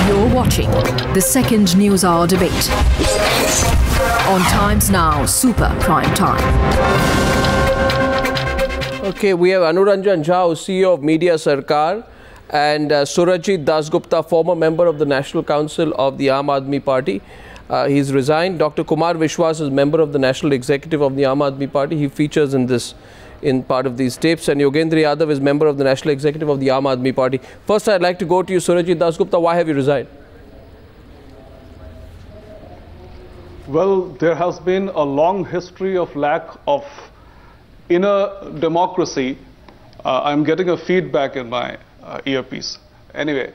You're watching the second News Hour debate on Times Now Super Prime Time. Okay, we have Anuranjan Jha, CEO of Media Sarkar, and Surajit Dasgupta, former member of the National Council of the Aam Aadmi Party. He's resigned. Dr. Kumar Vishwas is member of the National Executive of the Aam Aadmi Party. He features in part of these tapes. And Yogendra Yadav is member of the National Executive of the Aam Aadmi Party. First, I'd like to go to you, Surajit Dasgupta. Why have you resigned? Well, there has been a long history of lack of inner democracy. I'm getting a feedback in my earpiece. Anyway,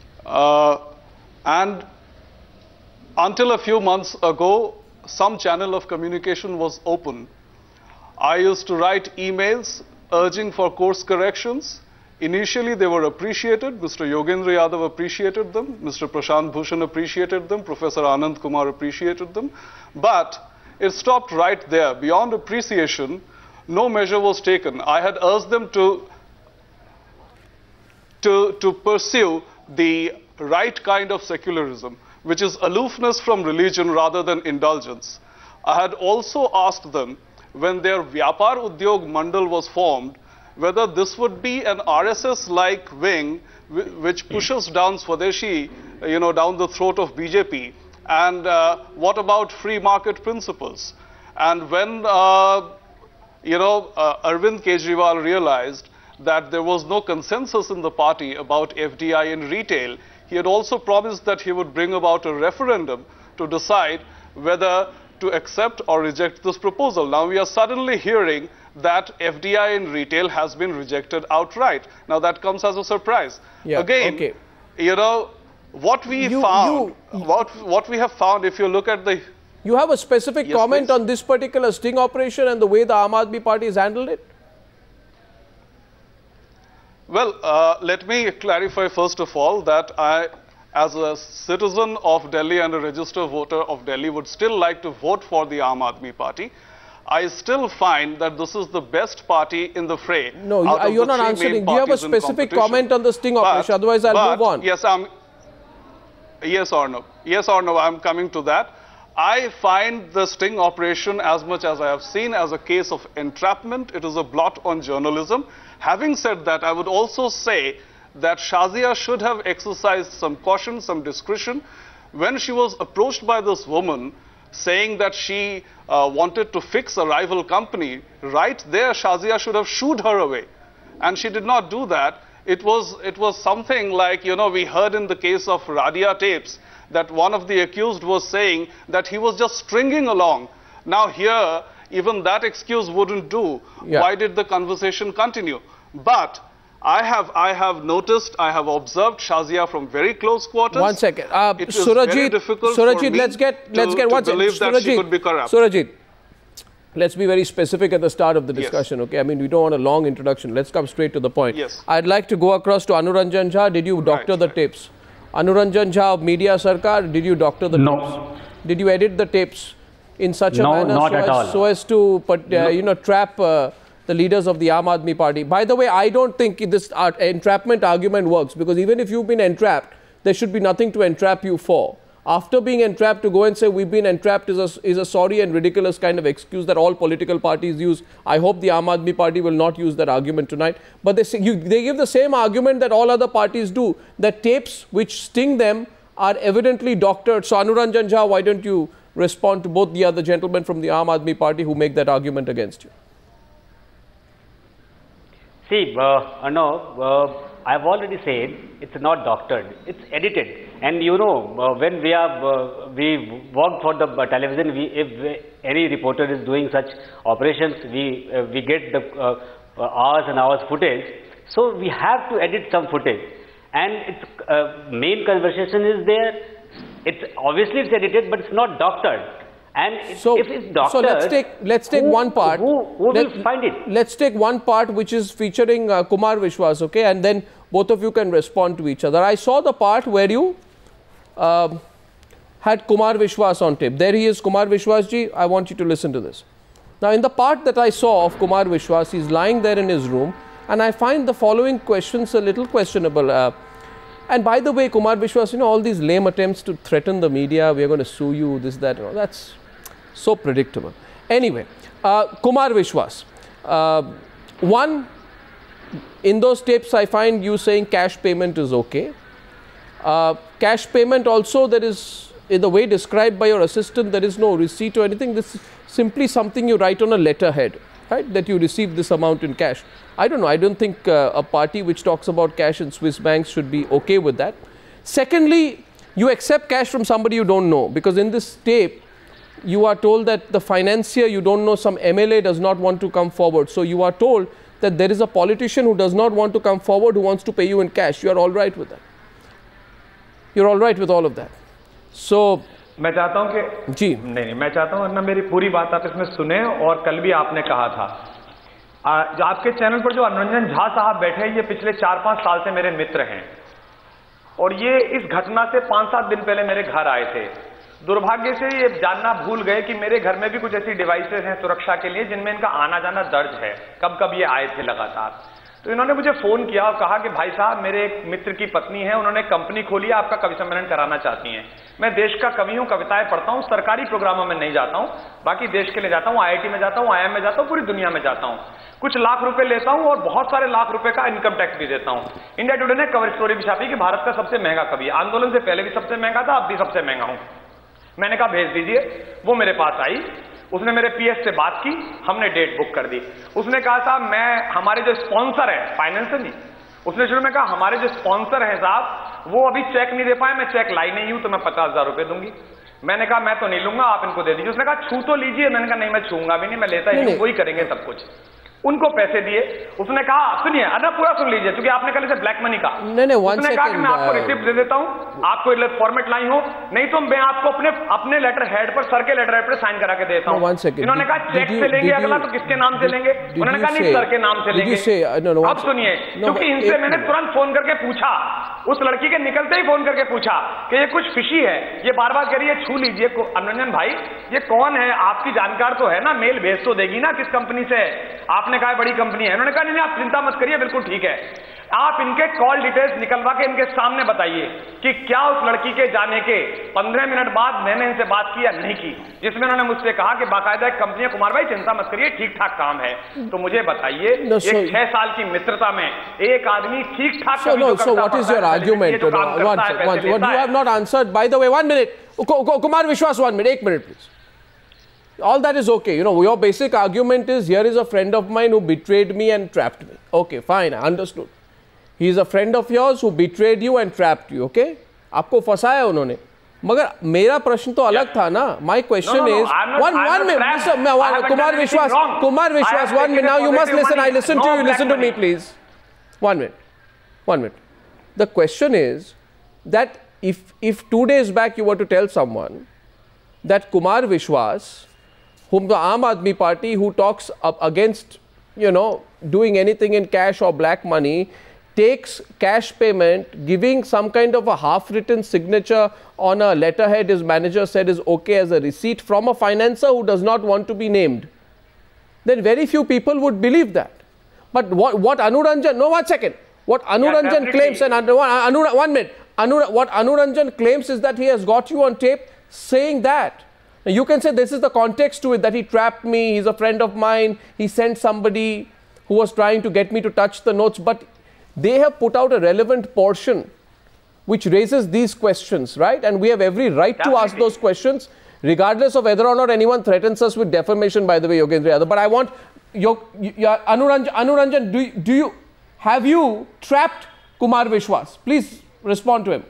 and until a few months ago, some channel of communication was open. I used to write emails urging for course corrections. Initially, they were appreciated. Mr. Yogendra Yadav appreciated them. Mr. Prashant Bhushan appreciated them. Professor Anand Kumar appreciated them. But it stopped right there. Beyond appreciation, no measure was taken. I had urged them to pursue the right kind of secularism, which is aloofness from religion rather than indulgence. I had also asked them, when their Vyapar Udyog Mandal was formed, whether this would be an RSS-like wing which pushes down Swadeshi, down the throat of BJP, and what about free market principles? And when, Arvind Kejriwal realized that there was no consensus in the party about FDI in retail, he had also promised that he would bring about a referendum to decide whether to accept or reject this proposal. Now we are suddenly hearing that FDI in retail has been rejected outright. Now that comes as a surprise. Yeah, again, okay. What we have found, if you look at the... You have a specific comment please. on this particular sting operation and the way the Aam Aadmi Party has handled it? Well, let me clarify first of all that I, as a citizen of Delhi and a registered voter of Delhi, would still like to vote for the Aam Aadmi Party. I still find that this is the best party in the fray. No, you're not answering. Do you have a specific comment on the sting operation? Otherwise, I'll move on. Yes or no? Yes or no, I'm coming to that. I find the sting operation, as much as I have seen, as a case of entrapment. It is a blot on journalism. Having said that, I would also say that Shazia should have exercised some caution, some discretion. When she was approached by this woman saying that she wanted to fix a rival company, right there Shazia should have shooed her away. And she did not do that. It was something like, we heard in the case of Radia tapes that one of the accused was saying that he was just stringing along. Now here, even that excuse wouldn't do. Yeah. Why did the conversation continue? But I have noticed, I have observed Shazia from very close quarters. 1 second. It is very difficult for me let's get to believe that she could be corrupt. Surajit, let's be very specific at the start of the discussion, okay? I mean, we don't want a long introduction. Let's come straight to the point. Yes. I'd like to go across to Anuranjan Jha. Did you doctor the tapes? Anuranjan Jha of Media Sarkar, did you doctor the tapes? Did you edit the tapes in such a manner so as to trap the leaders of the Aam Aadmi Party? By the way, I don't think this entrapment argument works, because even if you've been entrapped, there should be nothing to entrap you for. After being entrapped, to go and say we've been entrapped is a sorry and ridiculous kind of excuse that all political parties use. I hope the Aam Aadmi Party will not use that argument tonight. But they give the same argument that all other parties do, that tapes which sting them are evidently doctored. So Anuranjan Jha, why don't you respond to both the other gentlemen from the Aam Aadmi Party who make that argument against you? See, I've already said it's not doctored, it's edited. And when we work for the television, if any reporter is doing such operations, we get the hours and hours footage. So we have to edit some footage. And its main conversation is there. Obviously it's edited, but it's not doctored. And if it's doctored, so let's take one part. Who will find it? Let's take one part which is featuring Kumar Vishwas, okay? And then both of you can respond to each other. I saw the part where you had Kumar Vishwas on tape. There he is, Kumar Vishwas ji. I want you to listen to this. Now, in the part that I saw of Kumar Vishwas, he's lying there in his room, and I find the following questions a little questionable. And by the way, Kumar Vishwas, you know, all these lame attempts to threaten the media, we are going to sue you, this, that, you know, that's so predictable. Anyway, Kumar Vishwas, one, in those tapes I find you saying cash payment is okay. Cash payment also, there is, in the way described by your assistant, there is no receipt or anything. This is simply something you write on a letterhead, right, that you receive this amount in cash. I don't know, I don't think a party which talks about cash in Swiss banks should be okay with that. Secondly, you accept cash from somebody you don't know, because in this tape, you are told that the financier you don't know, some MLA, does not want to come forward. So you are told that there is a politician who does not want to come forward, who wants to pay you in cash. You are all right with that. You're all right with all of that. So मैं चाहता हूं कि जी नहीं, मैं चाहता हूं ना मेरी पूरी बात आप इसमें सुने। और कल भी आपने कहा था, जो आपके चैनल पर जो अनुरंजन झा साहब बैठे हैं, ये पिछले 4-5 साल से मेरे मित्र हैं, और ये इस घटना से 5-7 दिन पहले मेरे घर आए थे। दुर्भाग्य से ये जानना भूल गए कि मेरे घर में भी कुछ ऐसी डिवाइसेस हैं सुरक्षा के लिए जिनमें इनका आना जाना दर्ज है, कब कब ये आए थे लगातार। तो इन्होंने मुझे फोन किया और कहा कि भाई साहब, मेरे एक मित्र की पत्नी है, उन्होंने कंपनी खोली है, आपका कवि सम्मेलन कराना चाहती हैं। मैं देश का कवि हूं, कविताएं पढ़ता हूं, सरकारी प्रोग्रामों में नहीं जाता हूं, बाकी देश के लिए जाता हूं, IIT में जाता हूं, IIM में जाता हूं, पूरी दुनिया में जाता हूं, कुछ लाख रुपए लेता हूं और बहुत सारे लाख रुपए का इनकम टैक्स भी देता हूं। इंडिया टुडे ने कवर स्टोरी भी छापी कि भारत का सबसे महंगा कवि, आंदोलन से पहले भी सबसे महंगा था, अब भी सबसे महंगा हूं। मैंने कहा भेज दीजिए। वो मेरे पास आई, उसने मेरे PS से बात की, हमने डेट बुक कर दी। उसने कहा साहब, मैं हमारे जो स्पॉन्सर है, फाइनेंसर नहीं, उसने शुरू में कहा हमारे जो स्पॉन्सर हैं साहब, वो अभी चेक नहीं दे पाए, मैं चेक लाई नहीं हूं, तो मैं 50,000 रुपए दूंगी। मैंने कहा मैं तो नहीं लूंगा, आप इनको दे दीजिए। उसने कहा छू तो लीजिए। मैंने कहा नहीं, मैं छूंगा भी नहीं, मैं लेता ही नहीं, वही करेंगे सब कुछ। उनको पैसे दिए। उसने कहा सुनिए, अरे पूरा सुन लीजिए, क्योंकि आपने कल इसे ब्लैक मनी कहा। उसने कहा कि मैं आपको रिसिप्ट दे देता हूं, आपको फॉर्मेट लाई हो, नहीं तो मैं आपको अपने लेटर हेड पर, सर के लेटर हेड पर साइन करा के देता हूं। इन्होंने कहा चेक से लेंगे अगला, तो किसके नाम से लेंगे? उन्होंने कहा नहीं, सर के नाम से लेंगे। अब सुनिए, क्योंकि इनसे मैंने तुरंत फोन करके पूछा, उस लड़की के निकलते ही फोन करके पूछा कि ये कुछ फिशी है, ये बार बार कह रही है छू लीजिए। अनुरंजन भाई, ये कौन है? आपकी जानकार तो है ना, मेल भेज तो देगी ना, किस कंपनी से? आपने कहा बड़ी कंपनी है। उन्होंने कहा नहीं, आप चिंता मत करिए, बिल्कुल ठीक है। आप इनके कॉल डिटेल्स निकलवा के इनके सामने बताइए कि क्या उस लड़की के जाने के 15 मिनट बाद मैंने इनसे बात की या नहीं की, जिसमें उन्होंने मुझसे कहा कि बाकायदा एक कंपनी है, कुमार भाई चिंता मत करिए, ठीक ठाक काम है। तो मुझे बताइए, एक 6 साल की मित्रता में एक आदमी ठीक ठाक So what is your argument? What you have not answered, by the way, 1 minute. Kumar Vishwas, 1 minute, 1 minute please. All that is okay. You know, your basic argument is, here is a friend of mine who betrayed me and trapped me. Okay, fine, I understood. He is a friend of yours who betrayed you and trapped you. Okay? आपको फंसाया उन्होंने। मगर मेरा प्रश्न तो अलग था ना। My question is, one minute, Kumar Vishwas, 1 minute. Now you must listen. I listen to you. Listen to me, please. 1 minute. The question is that if 2 days back you were to tell someone that Kumar Vishwas, whom the Aam Aadmi Party, who talks up against, you know, doing anything in cash or black money, takes cash payment, giving some kind of a half-written signature on a letterhead his manager said is okay as a receipt from a financer who does not want to be named, then very few people would believe that. But what Anuranjan, no, 1 second, what Anuranjan claims, and 1 minute, what Anuranjan claims is that he has got you on tape saying that. Now you can say this is the context to it, that he trapped me, he's a friend of mine, he sent somebody who was trying to get me to touch the notes, but they have put out a relevant portion which raises these questions, right? And we have every right to ask those questions, regardless of whether or not anyone threatens us with defamation, by the way, Yogendra Yadav. But I want Anuranjan, have you trapped Kumar Vishwas? Please respond to him.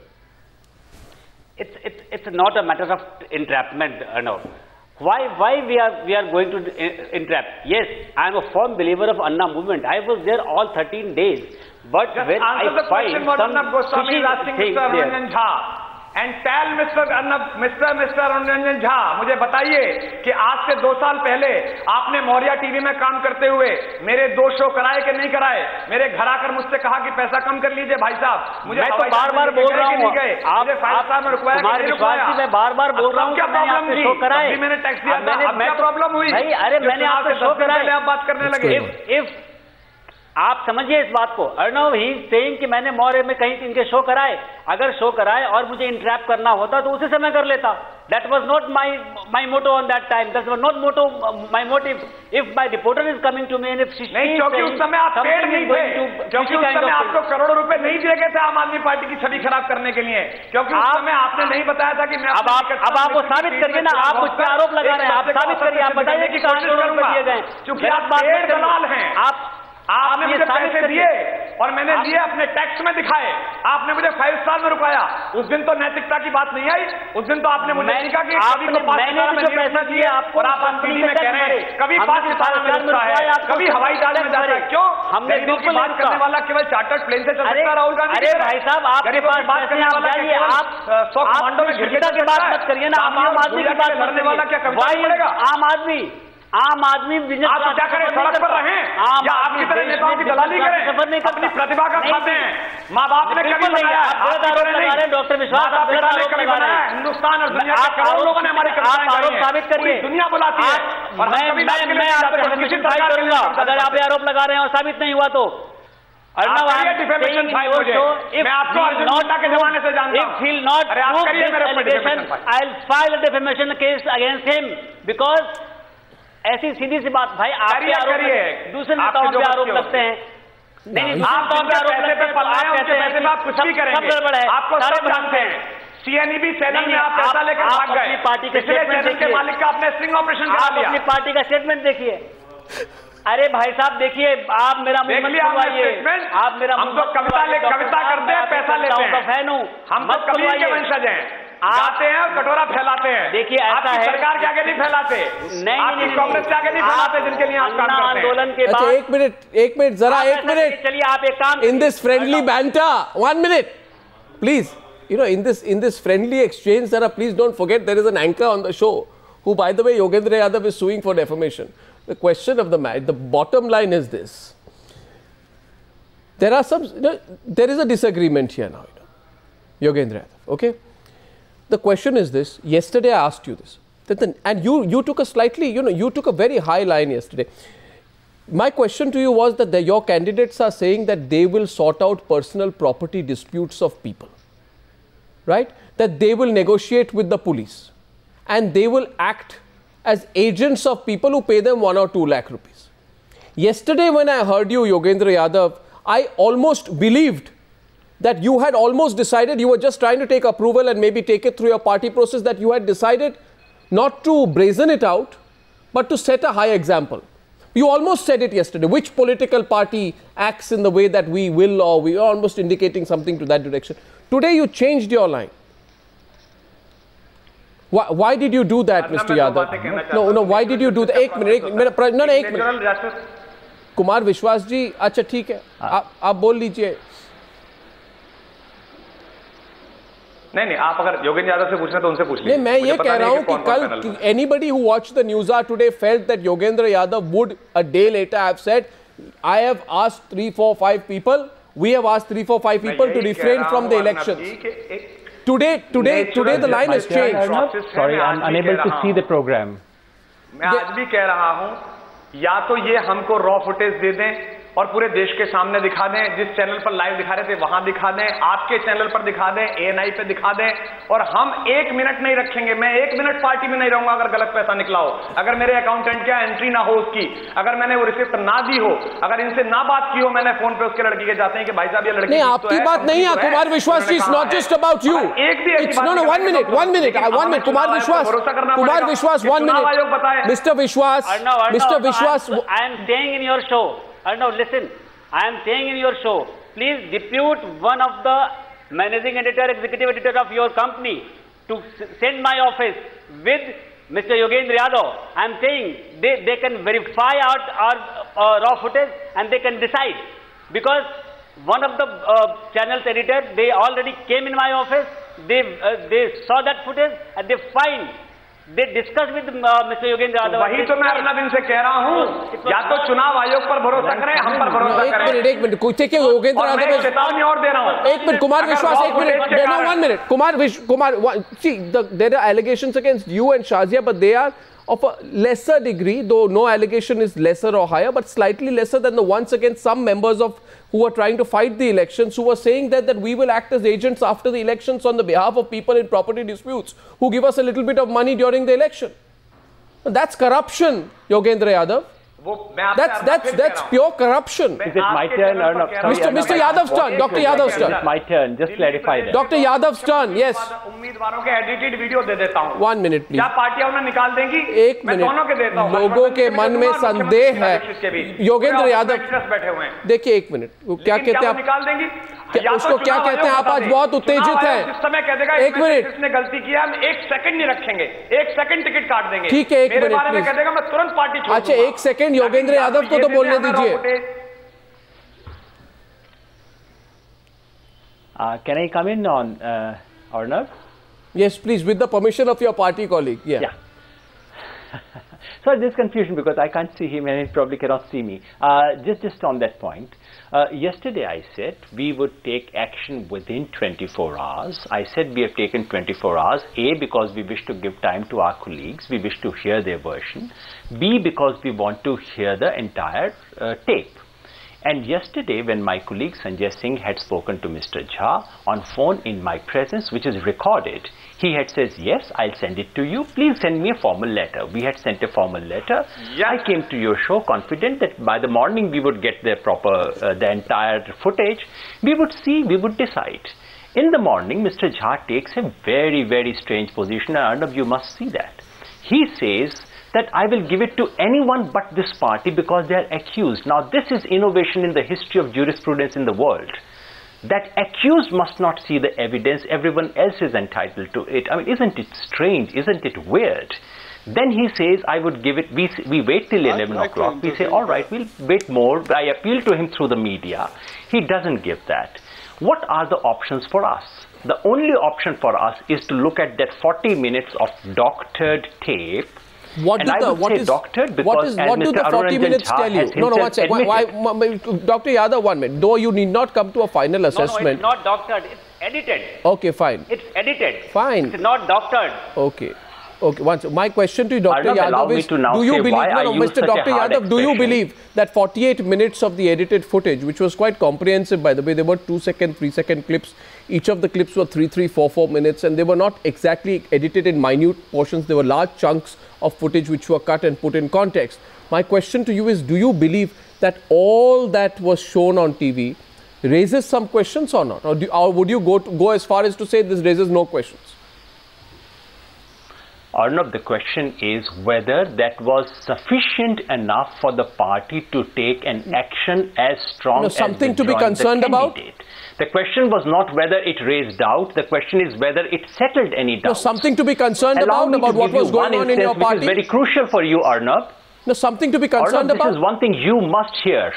It's not a matter of entrapment, no. Why we are going to entrap? Yes, I am a firm believer of Anna movement. I was there all 13 days. But just when I find some Goswami is asking Mr. Anuranjan Jha, and tell Mr. Anuranjan Jha, मुझे बताइए कि आज से 2 साल पहले आपने Maurya TV में काम करते हुए मेरे 2 शो कराए कि नहीं कराए? मेरे घर आकर मुझसे कहा कि पैसा कम कर लीजिए भाई साहब। मुझे तो बार-बार बोल रहा हूँ, आप मैं बार-बार बोल रहा हूँ क्या प्रॉब्लम थी? कराए मैंने टैक्स दिया था, अब क्या प्रॉब्लम हुई? अरे मैंने आपसे शो कराए, आप बात करने लगे। आप समझिए इस बात को। अर्णव ही सेइंग कि मैंने मौर्य में कहीं इनके शो कराए, अगर शो कराए और मुझे इंट्रैप करना होता तो उसी से मैं कर लेता। That was not my motto on that time. That was not my motive. If my reporter is coming to me and if she नहीं, क्योंकि उस समय आप पेड़ नहीं थे, क्योंकि उस समय आपको करोड़ों रुपए नहीं दिए गए थे आम आदमी पार्टी की छवि खराब करने के लिए, क्योंकि उस समय आपने नहीं बताया था कि मैं अब आप वो साबित करिए ना, आप मुझ पर आरोप लगा रहे हैं, आप साबित करिए, आप बताइए कि कहां करोड़ रुपए दिए गए, क्योंकि आप पेड़ दलाल हैं। आपने मुझे पैसे दिए और मैंने लिए अपने टैक्स में दिखाए, आपने मुझे 5 स्टार में रुकाया। उस दिन तो नैतिकता की बात नहीं आई, उस दिन तो आपने मुझे कहा कि कभी तो 5 स्टार में पैसा दिए और आप कंपनी में कह रहे हैं कभी 5 स्टार में रुकता है, कभी हवाई जहाज में जाता है। क्यों? हमने बिल्कुल बात करने वाला केवल चार्टर्ड प्लेन से चल सकता राहुल गांधी। अरे भाई साहब, आपके पास बात करने वाला जाइए, आप 100 कमांडो में घिरता की बात मत करिए ना, आम आदमी की बात करने वाला क्या कविता पड़ेगा? आम आदमी बिजनेस आप क्या करें, सड़क पर रहें या आपकी तरह नेताओं की दलाली करें? अपनी प्रतिभा का खाते हैं। माँ बाप ने कभी बनाया, डॉक्टर विश्वास आप पिता ने कभी बनाया। हिंदुस्तान और दुनिया के करोड़ों लोगों ने हमारी आरोप साबित करिए, दुनिया बुलाती है और मैं आपको डिफेमेशन फाइल करूंगा अगर आप आरोप लगा रहे हैं और साबित नहीं हुआ तो। डिफेमेशन फाइल मुझे, मैं आपको अर्जुन मुंडा के जमाने से जानता हूं। If he'll not prove this allegation, I'll file a defamation case against him because ऐसी सीधी सी बात भाई, आपके आरोप दूसरे नेताओं पे आरोप लगते हैं। नहीं, आप पैसे पे पल्ला है, उनके पैसे में आप कुछ भी करेंगे, आपको सब जानते हैं। CNEB चैनल में आप पैसा लेकर भाग गए, पार्टी के चैनल के मालिक का आपने स्ट्रिंग ऑपरेशन करा लिया। अपनी पार्टी का स्टेटमेंट देखिए। अरे भाई साहब देखिए, आप मेरा मुंह मत खुलवाइए, आप मेरा हम तो कविता करते हैं, पैसा लेते हैं, हम तो कवि के वंशज हैं, आते हैं और कटोरा फैलाते हैं। देखिए ऐसा है, सरकार के आगे नहीं फैलाते, नहीं कांग्रेस के आगे नहीं फैलाते, जिनके लिए आप काम करते हैं। आंदोलन के बाद एक मिनट जरा, एक मिनट, चलिए आप एक काम, in this friendly banter, 1 minute please, in this friendly exchange, Zara, please don't forget there is an anchor on the show who, by the way, Yogendra Yadav is suing for defamation. The question of the match, the bottom line is this: there are some, there is a disagreement here now, Yogendra Yadav, okay? The question is this: yesterday I asked you this, and you took a slightly, you took a very high line yesterday. My question to you was that your candidates are saying that they will sort out personal property disputes of people, right? That they will negotiate with the police and they will act as agents of people who pay them 1 or 2 lakh rupees. Yesterday when I heard you, Yogendra Yadav, I almost believed that you had almost decided, you were just trying to take approval and maybe take it through your party process, that you had decided not to brazen it out, but to set a high example. You almost said it yesterday. Which political party acts in the way that we will, or we are almost indicating something to that direction. Today you changed your line. Why did you do that, Mr. Yadav? No, why did you do that? एक minute, Kumar Vishwas ji, अच्छा ठीक है, आप बोल लीजिए। नहीं, आप अगर योगेंद्र यादव से पूछना तो उनसे पूछ लीजिए। नहीं, मैं ये कह रहा हूं कि कल anybody who watched the news hour today felt that Yogendra Yadav would, a day later, have said, I have asked 3, 4, 5 people, we have asked 3, 4, 5 people to refrain from the elections. Today the line has changed. Sorry, I'm unable to see the program. मैं आज भी कह रहा हूं, या तो ये हमको रॉ फुटेज दे दें और पूरे देश के सामने दिखा दें, जिस चैनल पर लाइव दिखा रहे थे वहां दिखा दें, आपके चैनल पर दिखा दें, ANI पे दिखा दें, और हम 1 मिनट नहीं रखेंगे। मैं 1 मिनट पार्टी में नहीं रहूंगा अगर गलत पैसा निकला हो, अगर मेरे अकाउंटेंट क्या एंट्री ना हो उसकी, अगर मैंने वो रिसिप्ट ना दी हो, अगर इनसे ना बात की हो, मैंने फोन पे उसके लड़की के जाते हैं कि भाई साहब ये लड़की नहीं, आपकी बात नहीं है Kumar Vishwas ji, it's not just about you. एक भी ऐसी बात नहीं, 1 minute, Kumar Vishwas 1 minute, mister Vishwas, I am saying in your show, Arnav, listen, I am saying in your show, please depute one of the managing editor, executive editor of your company to send my office with Mr. Yogendra Yadav. I am saying they can verify our raw footage and they can decide, because one of the channel's editors, they already came in my office, they saw that footage and they find, they discussed with Mr. Yogendra Yadav. वही तो मैं अर्नब इनसे कह रहा हूँ, या तो चुनाव आयोग पर भरोसा करें, हम पर भरोसा करें। एक मिनट, ठीक है, योगेंद्र यादव, चेतावनी और दे रहा हूँ। एक मिनट, कुमार विश्वास, एक minute, no, 1 minute, Kumar, see, there are allegations against you and Shazia, but they are of a lesser degree, though no allegation is lesser or higher, but slightly lesser than the ones against some members of who were trying to fight the elections, who were saying that we will act as agents after the elections on the behalf of people in property disputes who give us a little bit of money during the election. That's corruption, Yogendra Yadav. That's pure corruption. Is it my turn or not? Mr. Yadav's turn. Dr. Yadav's turn. It's my turn. Just clarify that. Dr. Yadav's turn. Yes. 1 minute, please. 1 minute. लोगों के मन में संदेह है. योगेंद्र यादव. देखिए 1 minute. क्या कहते हैं आप? उसको क्या कहते हैं? आप आज बहुत उत्तेजित हैं. 1 मिनट. जिसने गलती किया हम 1 सेकंड नहीं रखेंगे. 1 सेकंड टिकट काट देंगे. ठीक है 1 मिनट. कह देगा मैं तुरंत पार्टी छोड़ दूंगा. अच्छा 1 सेकंड योगेंद्र यादव को तो बोलने दीजिए. Can I come in on Arnav? Yes, please, with the permission of your party colleague. Yeah. Sorry, there's confusion because I can't see him and he probably cannot see me. Just on that point, yesterday I said we would take action within 24 hours. I said we have taken 24 hours. A, because we wish to give time to our colleagues. We wish to hear their version. B, because we want to hear the entire tape. And yesterday, when my colleague Sanjay Singh had spoken to Mr. Jha on phone in my presence, which is recorded, he had said, yes, I'll send it to you. Please send me a formal letter. We had sent a formal letter. Yes. I came to your show confident that by the morning we would get the the entire footage. We would see, we would decide. In the morning, Mr. Jha takes a very, very strange position. And Arnav, you must see that. He says that I will give it to anyone but this party because they are accused. Now, this is innovation in the history of jurisprudence in the world. That accused must not see the evidence, everyone else is entitled to it. I mean, isn't it strange? Isn't it weird? Then he says, I would give it, we wait till 11 o'clock. We say, all right, we'll wait more. I appeal to him through the media. He doesn't give that. What are the options for us? The only option for us is to look at that 40 minutes of doctored tape. What do the 40 minutes tell you? No, one second. Dr. Yadav, 1 minute. Though you need not come to a final assessment. No, it's not doctored. It's edited. Okay, fine. It's edited. Fine. It's not doctored. Okay. Okay. My question to you, Dr. Yadav, is: do you believe? Mr. Dr. Yadav, do you believe that 48 minutes of the edited footage, which was quite comprehensive, by the way, there were 2-second, 3-second clips. Each of the clips were 3, 4 minutes, and they were not exactly edited in minute portions. They were large chunks of footage which were cut and put in context. My question to you is, do you believe that all that was shown on TV raises some questions or not? Or would you go as far as to say this raises no questions? Arnav, the question is whether that was sufficient enough for the party to take an action as strong as something to be concerned about. The question was not whether it raised doubt. The question is whether it settled any doubt. No, something to be concerned about what was going on in your party. Which is very crucial for you, Arnav. No, something to be concerned about. This is one thing you must hear.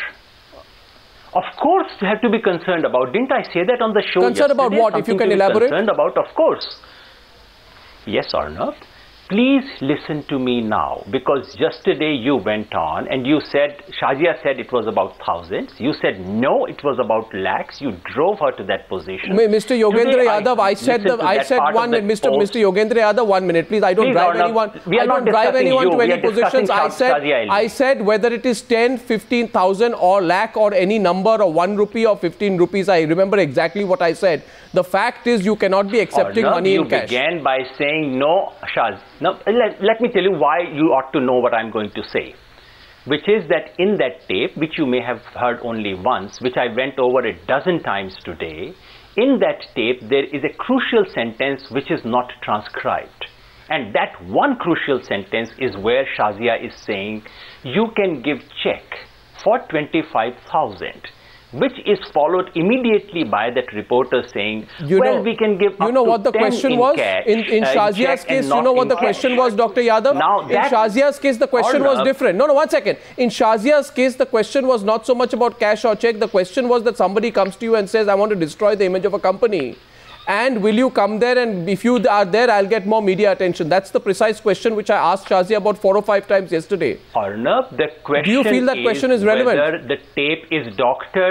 Of course, you have to be concerned about. Didn't I say that on the show? Concerned about what? If you can elaborate. Concerned about, of course. Yes, Arnav. Please listen to me now, because yesterday you went on and you said, Shazia said it was about thousands. You said no, it was about lakhs. You drove her to that position. Mr. Yogendra Yadav, I said 1 minute. Mr. Yogendra Yadav, 1 minute, please. I don't drive anyone. I don't drive anyone to any positions. I said whether it is 10, 15,000 or lakh or any number or 1 rupee or 15 rupees. I remember exactly what I said. The fact is you cannot be accepting money in cash. You began by saying no, Shaz. Now, let me tell you why you ought to know what I'm going to say. Which is that in that tape, which you may have heard only once, which I went over a dozen times today, in that tape there is a crucial sentence which is not transcribed. And that one crucial sentence is where Shazia is saying, you can give check for 25,000. Which is followed immediately by that reporter saying, we can give up to what the question was in Shazia's case. You know what the question was, Dr. Yadav? Now, in Shazia's case, the question was different. No, 1 second. In Shazia's case, the question was not so much about cash or check. The question was that somebody comes to you and says, I want to destroy the image of a company. And will you come there, and if you are there, I'll get more media attention. That's the precise question which I asked Shazia about 4 or 5 times yesterday. Arnav, the question do you feel that question is relevant? Whether the tape is doctored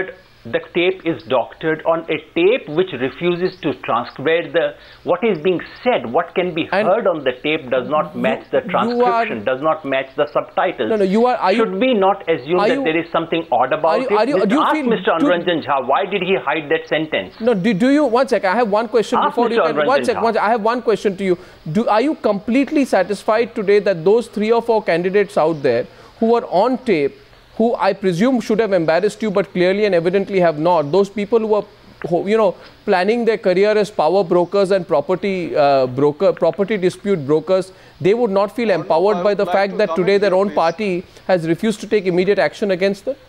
the tape is doctored on a tape which refuses to transcribe what is being said. What can be heard on the tape does not match the transcription, does not match the subtitles. Should we not assume that there is something odd about it? Ask Mr. Anuranjan Jha, why did he hide that sentence? No, do you, one sec, I have one question before you can, one sec, I have one question to you. Are you completely satisfied today that those 3 or 4 candidates out there who were on tape, who I presume should have embarrassed you but clearly and evidently have not, those people who were planning their career as power brokers and property dispute brokers, they would not feel empowered by the fact that today their own party has refused to take immediate action against them?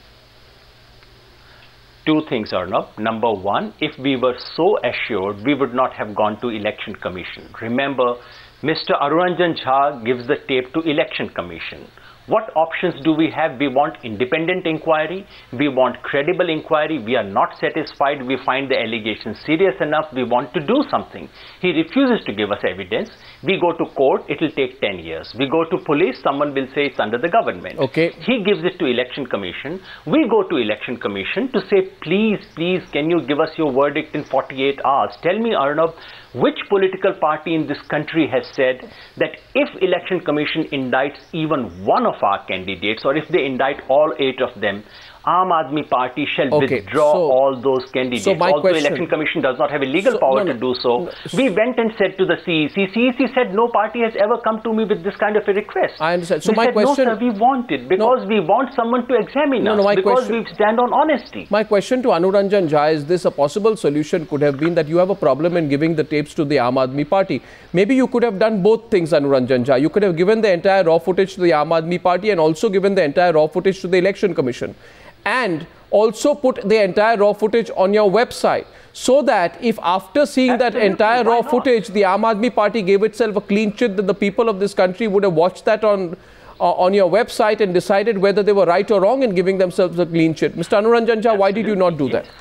2 things, Arnab. Number 1, if we were so assured, we would not have gone to Election Commission. Remember, Mr. Anuranjan Jha gives the tape to Election Commission. What options do we have? We want independent inquiry. We want credible inquiry. We are not satisfied. We find the allegations serious enough. We want to do something. He refuses to give us evidence. We go to court. It will take 10 years. We go to police. Someone will say it's under the government. Okay. He gives it to Election Commission. We go to Election Commission to say, please, can you give us your verdict in 48 hours? Tell me, Arnab, which political party in this country has said that if Election Commission indicts even one of our candidates, or if they indict all 8 of them, Aam Aadmi Party shall withdraw all those candidates. Also, Election Commission does not have a legal power to do so. We went and said to the CEC. CEC said no party has ever come to me with this kind of a request. I understand. So we my said, question, no sir, we want it because we want someone to examine us, because we stand on honesty. My question to Anuranjan Jha is this: a possible solution could have been that you have a problem in giving the tapes to the Aam Aadmi Party. Maybe you could have done both things, Anuranjan Jha. You could have given the entire raw footage to the Aam Aadmi Party and also given the entire raw footage to the Election Commission. And also put the entire raw footage on your website, so that if after seeing that entire raw footage, the Aam Aadmi Party gave itself a clean chit, that the people of this country would have watched that on your website and decided whether they were right or wrong in giving themselves a clean chit. Mr. Anuranjan Jha, why did you not do that?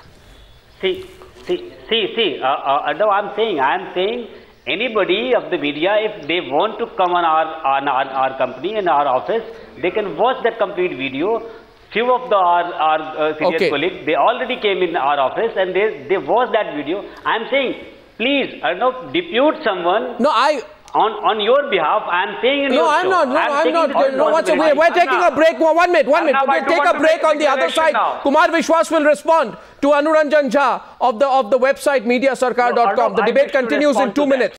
No, I'm saying anybody of the media, if they want to come on our company and our office, they can watch that complete video. Few of our senior colleagues, they already came in our office and they watched that video. I'm saying, please, depute someone. No, on your behalf, I'm saying in your show. No, I'm not. We're taking a break. 1 minute. We'll take a break on the other side. Kumar Vishwas will respond to Anuranjan Jha of the website mediasarkar.com. The debate continues in 2 minutes.